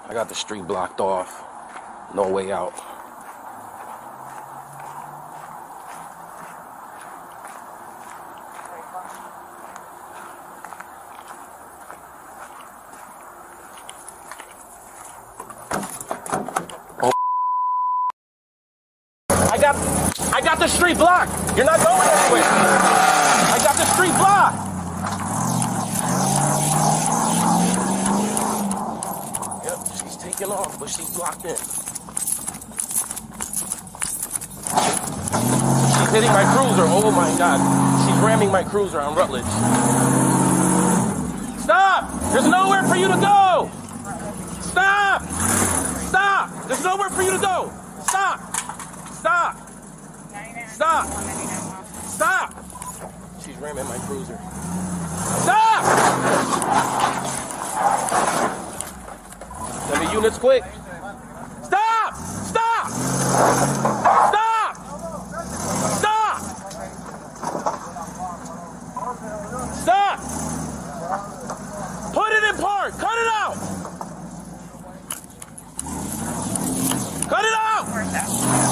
I got the street blocked off. No way out. Oh. I got the street blocked. You're not going anywhere. I got the street blocked. Taking off, but she's blocked in. She's hitting my cruiser. Oh my God. She's ramming my cruiser on Rutledge. Stop! There's nowhere for you to go! Stop! Stop! There's nowhere for you to go! Stop! Stop! Stop! Stop! She's ramming my cruiser. Stop! Send me units quick. Stop! Stop! Stop! Stop! Stop! Put it in park! Cut it out! Cut it out!